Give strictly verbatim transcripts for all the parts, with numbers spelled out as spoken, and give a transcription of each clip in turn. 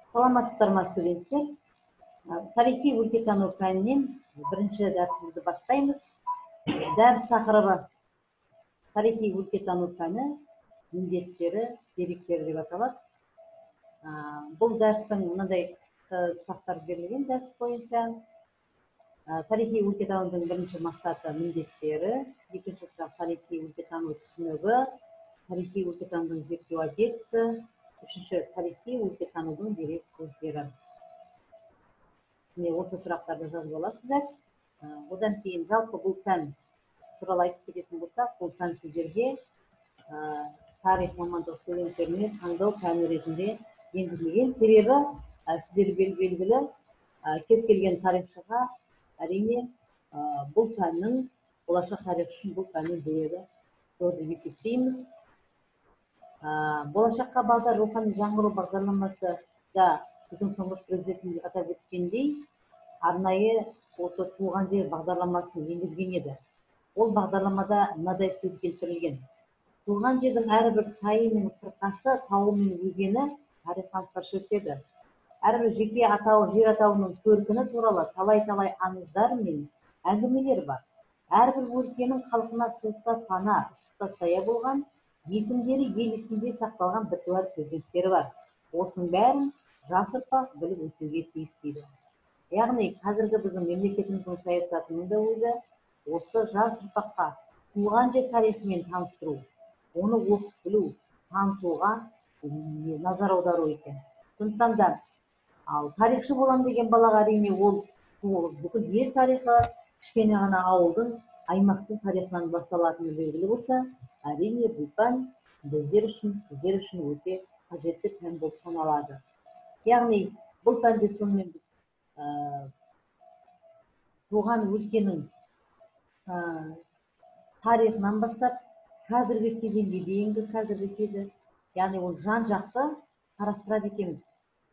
Саламатсыздар ма, студенттер? Тарихи өлкетану пәнінен бірінші дәрісімізді бастаймыз. Дәріс тақырыбы тарихи өлкетану пәні міндеттері, деректері деп аталады. Бұл дәрістің мынандай сұрақтар берілген дәріс бойынша. Тарихи өлкетанудың бірінші мақсаты міндеттері, екінші сұрақ тарихи өлкетану түсінігі, тарихи өлкетанудың зерттеу объектісі, үшінші тарихи өлкетанудың дерек көздері. Міне осы сұрақтарды жазып аласыздар. Одан кейін жалпы бұл пән туралы айтып кететін болсақ, бұл пән сіздерге тарих мамандық студенттеріне таңдау пәні ретінде енгізілген. Себебі сіздер белгілі кез келген тарихшыға әрине бұл пәннің болашақ тарих үшін бұл пәннің дерегі зор деп есептейміз. Болашаққа бағдар рухани жаңғыру бағдарламасы да біздің тұңғыш президентіміз атап өткендей, арнайы осы туған жер бағдарламасын енгізген еді. Ол бағдарламада мынадай сөз келтірілген: туған жердің әрбір сайы мен қырқасы, тауы мен өзені тарихтан сыр шертеді. Әрбір жеке атау, жер атауының төркіні туралы талай-талай аңыздар мен әңгімелер бар. Әрбір өлкенің халқына суықта пана, ыстықта сая болған, есімдері ел есінде сақталған біртуар перзенттері бар. Осының бәрін жас ұрпақ біліп өсуге тиіс дейді. Яғни қазіргі біздің мемлекетіміздің саясатының да өзі осы жас ұрпаққа туған жер тарихымен таныстыру, оны оқып білу, танытуға назар аудару екен. Сондықтан да ал тарихшы болам деген балаға әрине ол бүкіл ел тарихы кішкене ғана ауылдың, аймақтың тарихынан басталатыны белгілі болса, әрине бұл пән біздер үшін, сіздер үшін өте қажетті пән болып саналады. Яғни бұл пәнде сонымен туған өлкенің тарихынан бастап қазіргі кезеңге дейінгі қазіргі кезі, яғни ол жан-жақты қарастырады екенбіз.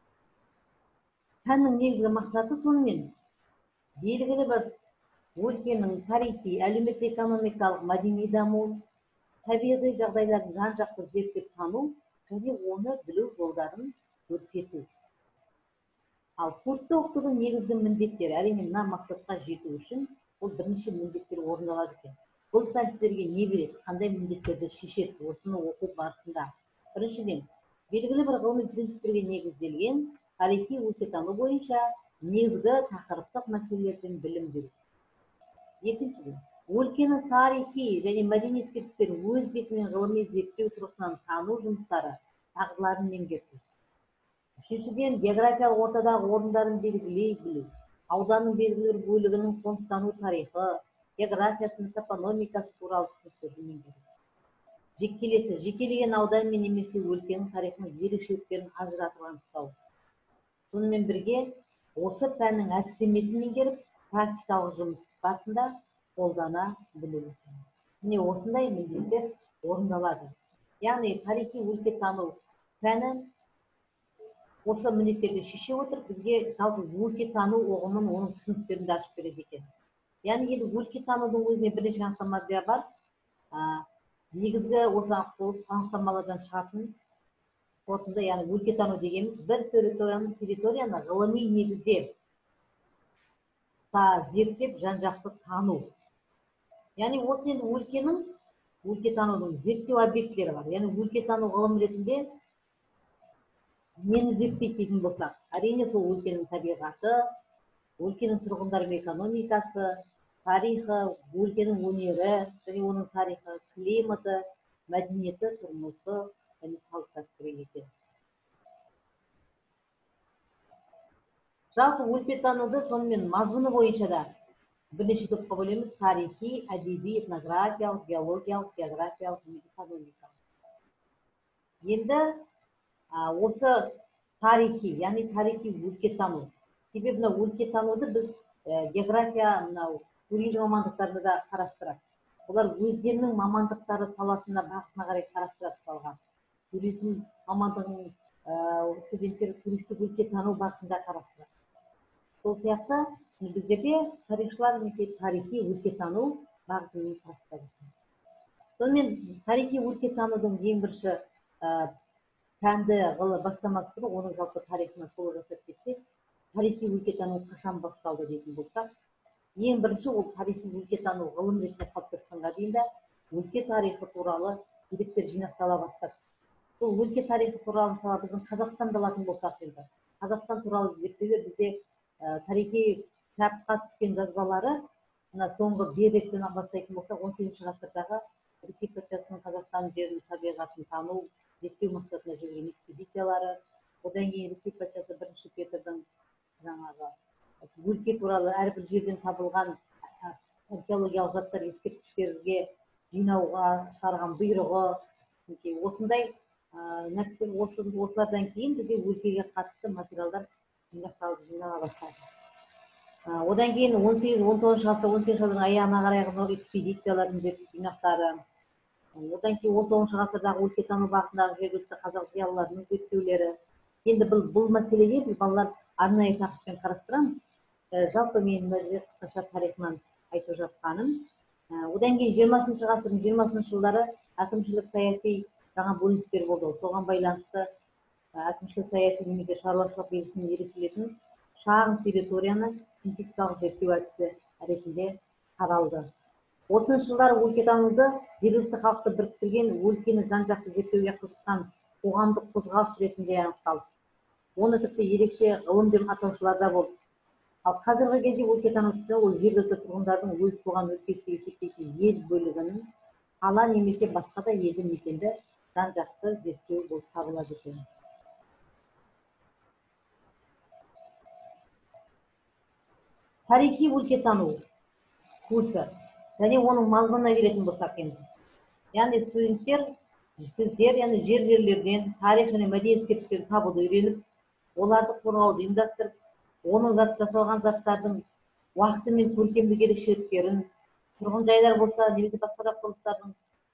Пәннің негізгі мақсаты сонымен белгілі бір өлкенің тарихи, әлеуметтік-экономикалық, мәдени дамуын, табиғи жағдайларын жан-жақты зерттеп тану және оны білу жолдарын көрсету. Ал курсты оқытудың негізгі міндеттері, әрине мына мақсатқа жету үшін ол бірнеше міндеттер орындалады екен. Бұл пән сіздерге не береді, қандай міндеттерді шешеді осыны оқу барысында? Біріншіден, белгілі бір ғылыми принциптерге негізделген тарихи өлкетану бойынша негізгі тақырыптық мәселелерден білім беру. Екіншіден, өлкенің тарихи және мәдени ескерткіштерін өз бетімен ғылыми зерттеу тұрғысынан тану жұмыстары дағдыларын меңгерту. Үшіншіден, географиялық ортадағы орындарын белгілей білу, ауданның белгілі бір бөлігінің қоныстану тарихы, географиясының топономикасы туралы түсініктерді меңгеру. Келесі, жекелеген аудан мен немесе өлкенің тарихының ерекшеліктерін ажыратып анықтау. Сонымен бірге, осы пәннің әдістемесін меңгеріп, практикалық жұмыс барысында қолдана білу. Міне осындай міндеттер орындалады. Яғни тарихи өлкетану пәні осы міндеттерді шеше отырып, бізге жалпы өлкетану ұғымын, оның түсініктерін ашып береді екен. Яғни енді өлкетанудың өзіне бірнеше анықтамалар бар. Негізгі осы анықтамалардан шығатын қорытынды, яғни өлкетану дегеніміз бір территорияны ғылыми негізде зерттеп жан-жақты тану. Яғни осы енді өлкенің өлкетанудың зерттеу объектілері бар. Яғни өлкетану ғылым ретінде нені зерттейді дейтін болсақ, әрине сол өлкенің табиғаты, өлкенің тұрғындары мен экономикасы, тарихы, өлкенің өнері, және оның тарихы, климаты, мәдениеті, тұрмысы және салт дәстүрі екен. Жалпы өлкетануды сонымен мазмұны бойынша да бірнеше топқа бөлеміз: тарихи, әдеби, этнографиялық, биологиялық, географиялық және экономикалық. Енді осы тарихи, яғни тарихи өлкетану. Себебі мына өлкетануды біз география, мынау туризм мамандықтарында да қарастырады. Олар өздерінің мамандықтары саласына бағытына қарай қарастырады. Мысалға, туризм мамандығының студенттері туристік өлкетану бағытында қарастырады. Сол сияқты біздерде тарихшылар тарихи өлкетану бағытымен қарастырады. Сонымен тарихи өлкетанудың ең бірінші пәнді ғылы бастамасы күні оның жалпы тарихына шолу жасап кетсек, тарихи өлкетану қашан басталды дейтін болсақ, ең бірінші ол тарихи өлкетану ғылым ретінде қалыптасқанға дейін де өлке тарихы туралы деректер жинақтала бастады. Бұл өлке тарихы туралы мысалы біздің Қазақстанды алатын болсақ енді, Қазақстан туралы зерттеулер бізде ә, тарихи кітапқа түскен жазбалары, мына соңғы Бердектен бастайтын болсақ, он сегізінші ғасырдағы Ресей патшасының Қазақстан жерінің табиғатын тану, зерттеу мақсатында жүрген экспедициялары, одан кейін Ресей патшасы бірінші Петрдің жаңағы өлке туралы әрбір жерден табылған археологиялық заттар ескерткіштерге жинауға шығарған бұйрығы, осындай нәрсе, осылардан кейін бізде өлкеге қатысты материалдар жинақталып жинала бастады. Одан кейін он сегіз он тоғызыншы ғасыр он сегізінші ғасырдың аяғына қарай экспедициялардың жинақтары, одан кейін он тоғызыншы ғасырдағы өлкетану бағытындағы жергілікті қазақ зиялыларының зерттеулері. Енді бұл, бұл мәселеге біз балалар арнайы тақырыппен қарастырамыз. Жалпы мен қысқаша тарихынан айтып жатқаным. Одан кейін жиырмасыншы ғасырдың жиырмасыншы жылдары әкімшілік саяси жаңа бөліністер болды. Соған байланысты әкімшілік саяси немесе шаруашылық белгісімен ерекшеленетін шағын территорияны синтетикалық зерттеу әдісі ретінде қаралды. Осыншы жылдары өлкетануды жергілікті халықты біріктірген, өлкені жан-жақты зерттеуге қызыққан қоғамдық қозғалыс ретінде анықталды. Оны тіпті ерекше ғылым деп атаушылар да болды. Ал қазіргі кезде өлкетану түсінігі ол жергілікті тұрғындардың өз туған өлкесі деп есептейтін ел бөлігінің қала немесе басқа да елді мекенді жан-жақты зерттеу болып табылады екен. Тарихи өлкетану курсы және оның мазмұнына келетін болсақ енді. Яғни студенттер, сіздер, яғни жер-жерлерден тарих және мәдени ескерткіштерді табуды үйреніп, оларды қорғауды ұйымдастырып, оның зат жасалған заттардың уақыты мен көркемдік ерекшеліктерін, тұрғын жайлар болса, немесе басқа да құрылыстардың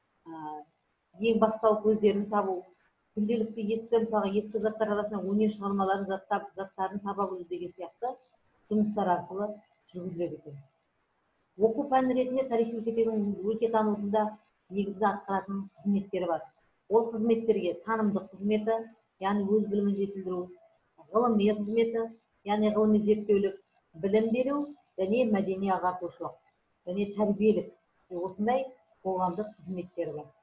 ең бастау көздерін табу, күнделікті ескі, мысалға ескі заттар арасынан өнер шығармаларын заттап, заттарын таба білу деген сияқты жұмыстар арқылы жүргізіледі екен. Оқу пәні ретінде тарихи өлкетанудың негізгі атқаратын қызметтері бар. Ол қызметтерге танымдық қызметі, яғни өз білімін жетілдіру, ғылыми қызметі, яғни ғылыми зерттеулік, білім беру және мәдени ағартушылық, және тәрбиелік, осындай қоғамдық қызметтері бар.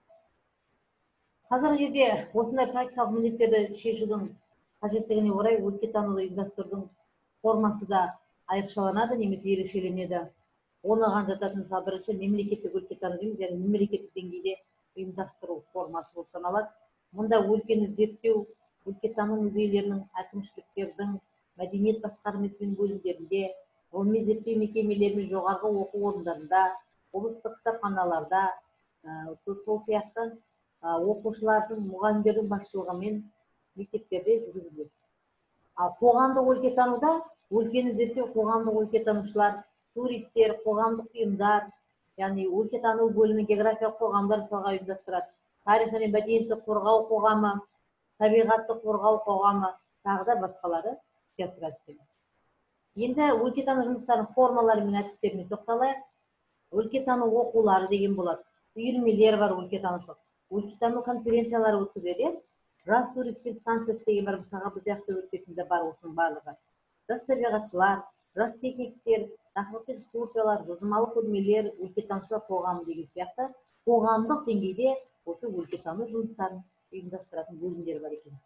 Қазіргі кезде осындай практикалық міндеттерді шешудің қажеттігіне орай өлкетануды ұйымдастырудың формасы да айрықшаланады немесе ерекшеленеді. Оныған жататын мысалы бірінші мемлекеттік өлкетану дейміз, яғни мемлекеттік деңгейде ұйымдастыру формасы болып саналады. Мұнда өлкені зерттеу, өлкетану музейлерінің, әкімшіліктердің, мәдениет басқармасы мен бөлімдерінде, ғылыми зерттеу мекемелері мен жоғарғы оқу орындарында, облыстық кітапханаларда, сол сияқты оқушылардың, мұғалімдердің басшылығымен мектептерде жүргізіледі. Ал қоғамдық өлкетануда өлкені зерттеу қоғамдық өлкетанушылар, туристер, қоғамдық ұйымдар, яғни өлкетану бөлімі географиялық қоғамдар мысалға ұйымдастырады. Тарих және мәдениетті қорғау қоғамы, табиғатты қорғау қоғамы, тағы да басқалары іске асырады. Енді өлкетану жұмыстарының формалары мен әдістеріне тоқталайық. Өлкетану оқулары деген болады. Үйірмелер бар өлкетанушылық. Өлкетану конференциялары өткізеді. Жас туристер станциясы деген бар, мысалға біз ақтөбе өлкесінде бар осының барлығы. Жас табиғатшылар, жас техниктер, тақырыптық экскурсиялар, жылжымалы көрмелер, өлкетанушылар қоғамы деген сияқты қоғамдық деңгейде осы өлкетану жұмыстарын ұйымдастыратын бөлімдер бар екен.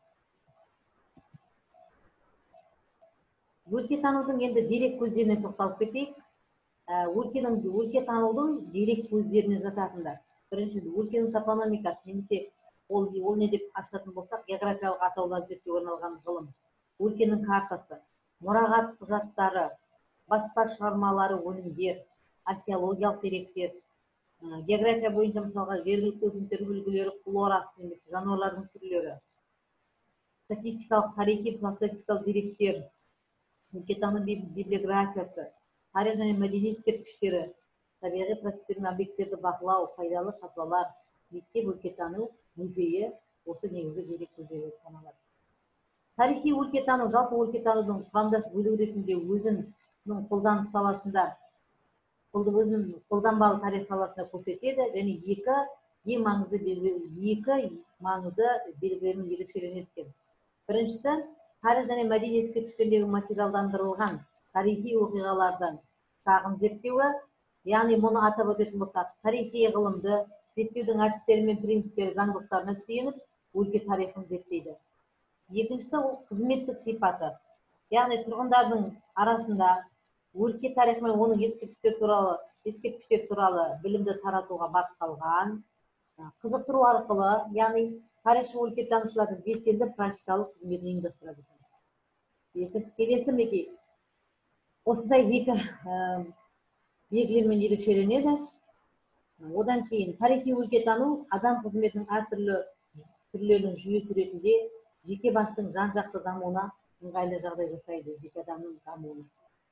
Өлкетанудың енді дерек көздеріне тоқталып кетейік. Өлкетанудың дерек көздеріне жататындар. Бірінші, өлкенің топономикасы, немесе ол не деп ашатын болсақ, географиялық атаулар зерттеуге арналған ғылым, өлкенің картасы, мұрағат құжаттары, баспа шығармалары, өнімдер, археологиялық деректер, география бойынша мысалға жергілікті өсімдіктер үлгілері, флорасы, немесе жануарлардың түрлері, статистикалық, тарихи, статистикалық деректер, өлкетану библиографиясы, тарих және мәдени ескерткіштері, табиғи процестер мен объекттерді бақылау, пайдалы қазбалар, мектеп өлкетану музейі осы негізгі дерек көздері саналады. Тарихи өлкетану жалпы өлкетанудың құрамдас бөлігі ретінде өзінің қолданыс саласында, өзінің қолданбалы тарих саласында көрсетеді және екі ең маңызды белгі, екі маңызды белгілерімен ерекшеленеді екен. Біріншісі, тарих және мәдени ескерткіштердегі материалдандырылған тарихи оқиғалардан шағын зерттеуі, яғни мұны атап өтетін болсақ, тарихи ғылымды зерттеудің әдістері мен принциптері заңдылықтарына сүйеніп, өлке тарихын зерттейді. Екіншісі, ол қызметтік сипаты, яғни тұрғындардың арасында өлке тарихы мен оның ескерткіштер туралы ескерткіштер туралы білімді таратуға бағытталған, қызықтыру арқылы, яғни тарихшы өлкетанушылардың белсенді практикалық қызметін ұйымдастырады. Екінші, келесі мінекей осындай екі белгілермен ерекшеленеді. Одан кейін тарихи өлкетану адам қызметінің әртүрлі түрлерінің жүйесі ретінде жеке бастың жан-жақты дамуына ыңғайлы жағдай жасайды, жеке адамның дамуына.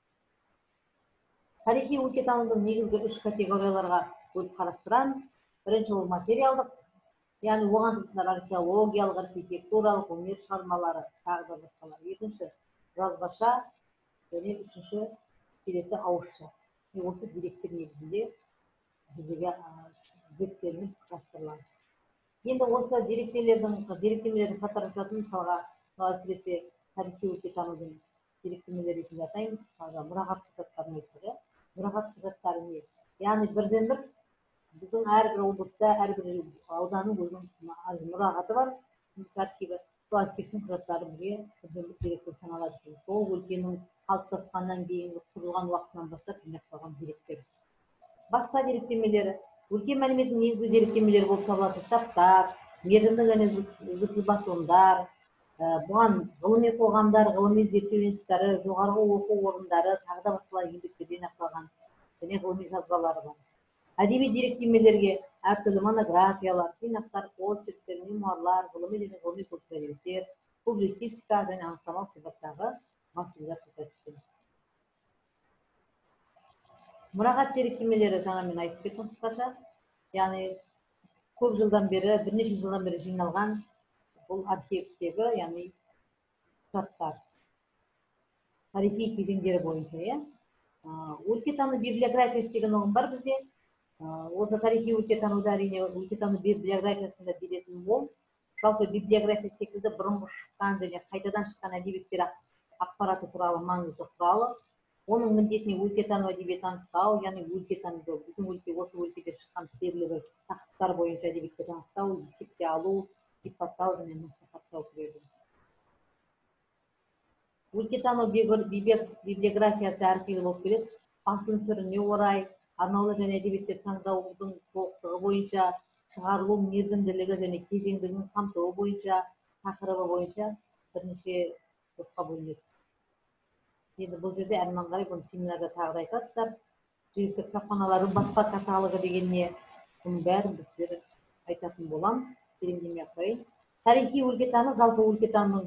Тарихи өлкетанудың негізгі үш категорияларға бөліп қарастырамыз. Бірінші, ол материалдық, яғни оған жатады археологиялық, архитектуралық, өнер шығармалары, тағы да басқалар. Екінші, жазбаша, және үшінші, келесі ауызша. Осы деректер негізінде жүзеге зерттелініп қарастырылады. Енді осы деректемелердің деректемелердің қатарына жататын, мысалға, әсіресе тарихи өлкетанудың деректемелері ретінде атаймыз, мұрағат құжаттарын айтты. Мұрағат құжаттары не? Яғни бірден бір біздің әрбір облыста, әрбір ауданның өзінің мұрағаты бар, архиві. Сол архивтің құжаттары бізге бірден бір дерек болып саналады. Сол өлкенің қалыптасқаннан кейін, құрылған уақытынан бастап жинақталған деректер. Басқа деректемелері, өлке мәліметінің негізгі деректемелері болып табылатын кітаптар, мерзімді және үздіксіз басылымдар, бұған ғылыми қоғамдар, ғылыми зерттеу институттары, жоғарғы оқу орындары, тағы да басқалар еңбектерден жинақталған және ғылыми жазбалары бар. Әдеби деректемелерге әртүрлі монографиялар, жинақтар, очерктер, мемуарлар, ғылыми және ғылыми көпшіліктер, публицистика және анықтамалық сипаттағы басылымдар жатады. Мұрағат деректемелері жаңа мен айтып кеттім қысқаша, яғни көп жылдан бері, бірнеше жылдан бері жиналған бұл архивтегі, яғни құжаттар, тарихи кезеңдері бойынша. Өлкетану библиографиясы деген ұғым бар бізде. Осы тарихи өлкетануда әрине өлкетану библиографиясында беретін ол, жалпы библиография секілді бұрынғы шыққан және қайтадан шыққан әдебиеттер ақпараты туралы маңызды құралы. Оның міндетіне өлкетану әдебиетін анықтау, яғни өлкетануды, біздің өлке, осы өлкеде шыққан белгілі бір тақырыптар бойынша әдебиеттерді анықтау, есепке алу, сипаттау және насихаттау кіреді. Өлкетану библиографиясы әрқилы болып келеді. Басылым түріне орай, арнаулы және әдебиеттер таңдаудың толықтығы бойынша, шығарылу мерзімділігі және кезеңдігін қамтуы бойынша, тақырыбы бойынша бірнеше топқа бөлінеді. Енді бұл жерде әрмен қарай бұны семинарда тағы да айтасыздар. Жергілікті кітапханалардың баспа каталогы деген не, бұның бәрін біз сіздер айтатын боламыз. Тереңдемей ақ қояйын. Тарихи өлкетану жалпы өлкетанудың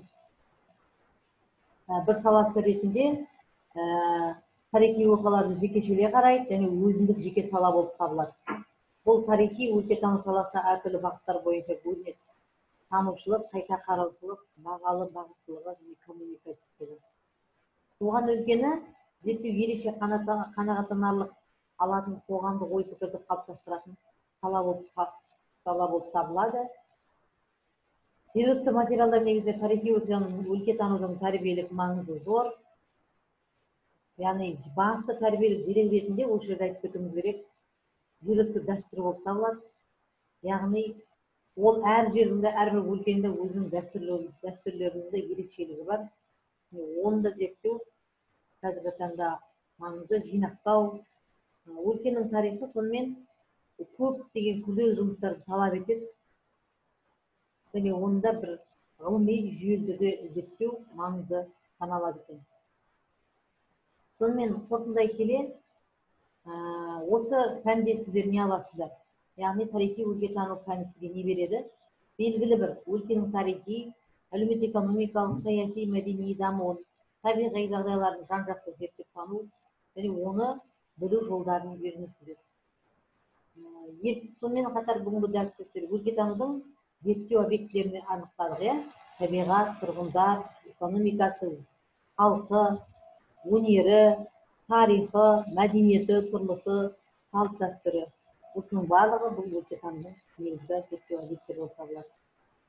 бір саласы ретінде тарихи оқиғаларды жекешелей қарайды және өзіндік жеке сала болып табылады. Бұл тарихи өлкетану саласына әртүрлі бағыттар бойынша бөлінеді. Танушылық, қайта қараушылық, бағалы бағыттылығы және коммуникативтілігі. Оған өлкені зерттеу ерекше қанағаттанарлық алатын қоғамдық ой пікірді қалыптастыратын сала болып табылады. Жергілікті материалдар негізінде тарихи өлкетанудың тәрбиелік маңызы зор. Яғни басты тәрбиелік дерек ретінде ол жерде айтып кетуіміз керек, жергілікті дәстүр болып табылады. Яғни ол әр жерінде, әрбір өлкенде өзінің дәстүрлерінде ерекшелігі бар. Оны да зерттеу қазіргі таңда маңызды, жинақтау. Өлкенің тарихы сонымен көп деген күрделі жұмыстарды талап етеді. Және онда бір ғылыми жүйелі зерттеу маңызды саналады екен. Сонымен қорытындай келе, осы пәнде сіздер не аласыздар? Яғни тарихи өлкетану пәні сізге не береді? Белгілі бір өлкенің тарихи, әлеуметтік-экономикалық, саяси, мәдени дамуын, табиғи жағдайларын жан-жақты зерттеп тану және оны білу жолдарын үйренесіздер. Сонымен қатар бүгінгі дәрісте өлкетанудың зерттеу объектілерін анықтадық. Табиғат, тұрғындар, экономикасы, халқы, өнері, тарихы, мәдениеті, тұрмысы, салт дәстүрі. Осының барлығы бұл өлкетанудың негізгі зерттеу объекттері болып табылады.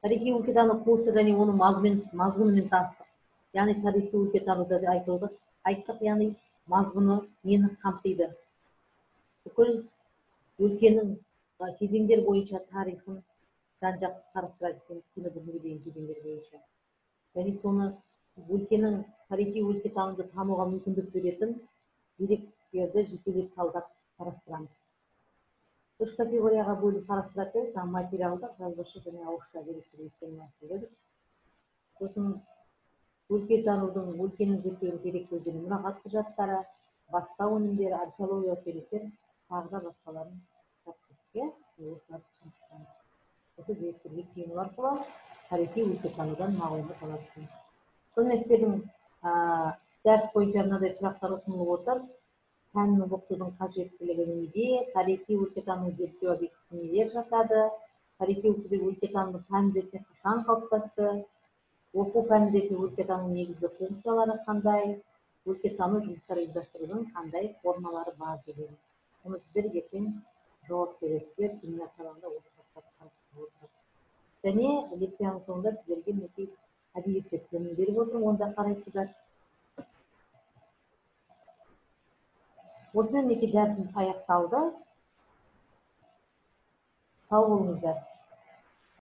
Тарихи өлкетану курсы және оның мазмұнымен таныстық. Яғни тарихи өлкетануда айтылды, айттық, яғни мазмұны нені қамтиды? Бүкіл өлкенің кезеңдер бойынша тарихын жан-жақты қарастырады екенбіз, күні бүгінге дейін кезеңдер бойынша. Және соны өлкенің тарихи өлкетануды тануға мүмкіндік беретін деректерді жекелеп талдап қарастырамыз. Үш категорияға бөліп қарастырады, жаңа материалдық, жазбаша және ауызша деректер өздерін. Сосын өлкетанудың, өлкенің зерттеуін керек көздері мұрағат құжаттары, баспа өнімдері, археологиялық деректер, тағы да басқаларын жасап осы деректерге сүйену арқылы тарихи өлкетанудан мағлұмат аласыз. Сонымен сіздердің дәріс бойынша мынадай сұрақтар ұсынылып отыр. Пәннің оқытудың қажеттілігі неде? Тарихи өлкетану зерттеу объектісіне нелер жатады? Тарихи өлкетану пән ретінде қашан қалыптасты? Оқу пәні ретінде өлкетанудың негізгі функциялары қандай? Өлкетану жұмыстары ұйымдастырудың қандай формалары бар деген. Оны сіздер ертең жауап бересіздер, семинар сабағында отырып. Және лекцияның соңында сіздерге мінекей әдебиеттер тізімін беріп отырмын, онда қарайсыздар. Осымен мінекей дәрісіміз аяқталды. Сау болыңыздар.